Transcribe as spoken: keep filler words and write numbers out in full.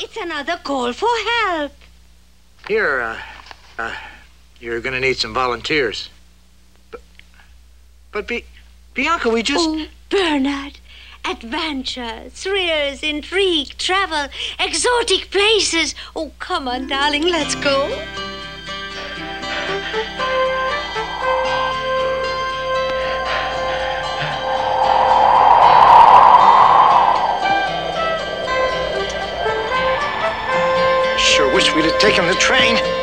It's another call for help. Here, uh, uh, you're gonna need some volunteers. But, but Bi- Bianca, we just... Oh, Bernard. Adventure, thrills, intrigue, travel, exotic places. Oh, come on, darling, let's go. Sure wish we'd have taken the train.